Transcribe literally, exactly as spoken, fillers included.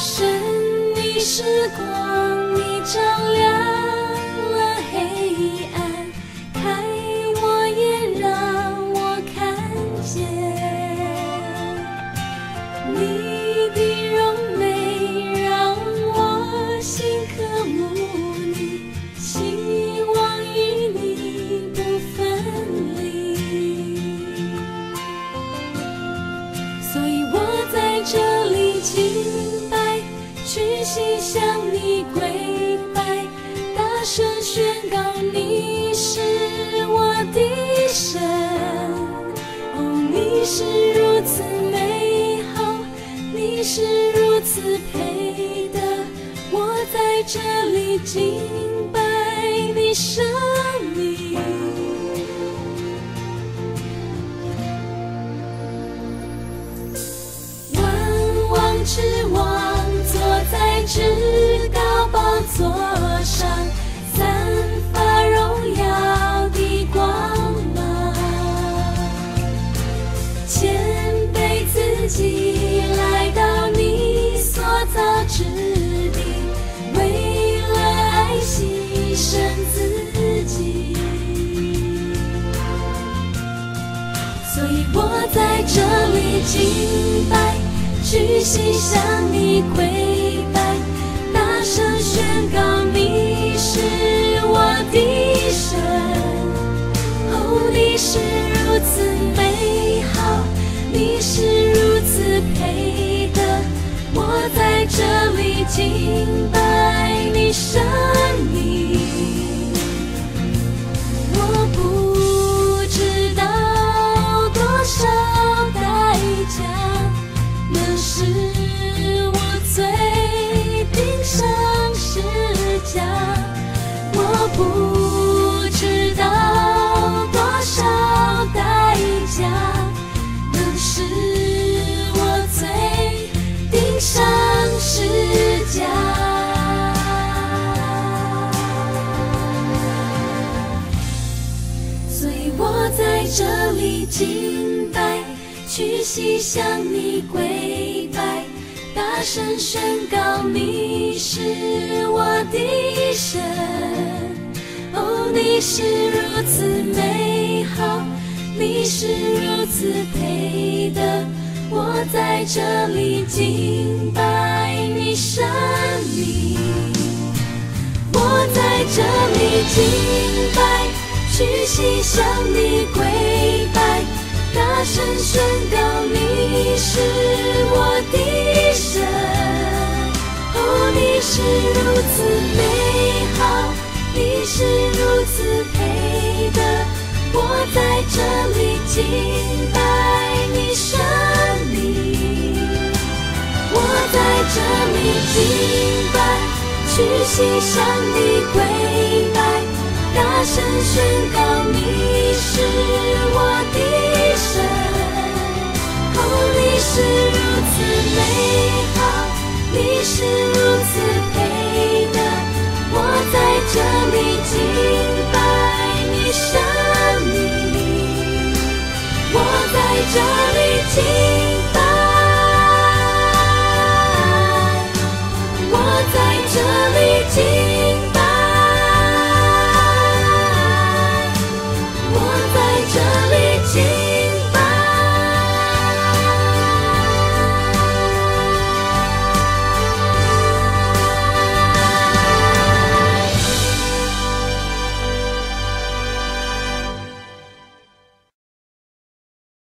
神，你是光，你照亮了黑暗，开我眼让我看见你的荣美，让我心渴慕你，希望与你不分离。所以我在这里敬拜，屈膝向你跪拜，大声宣告你是我的神。哦，你是如此美好，你是如此配得，我在这里敬拜你生命。万王之王坐在至高宝座上，散发荣耀的光芒，谦卑自己来到你所造之地，为了爱牺牲自己。所以我在这里敬拜，屈膝向你跪拜，大声宣告你是我的神。哦，你是如此美好，你是如此配得，我在这里敬拜你生命。我不知道多少代价能使我罪钉上十架，我不知道多少代价能使我罪钉上十架。所以我在这里敬拜，屈膝向你跪拜，大声宣告你是我的神。哦，你是如此美好，你是如此配得，我在这里敬拜你生命。我在这里敬拜，屈膝向你跪拜，大声宣告你是我的神。哦，你是如此美好，你是如此配得，我在这里敬拜你生命。我在这里敬拜，屈膝向你跪拜，大声宣告你是我的神。哦，你是如此美好，你是如此配得，我在这里敬拜你生命。我在这里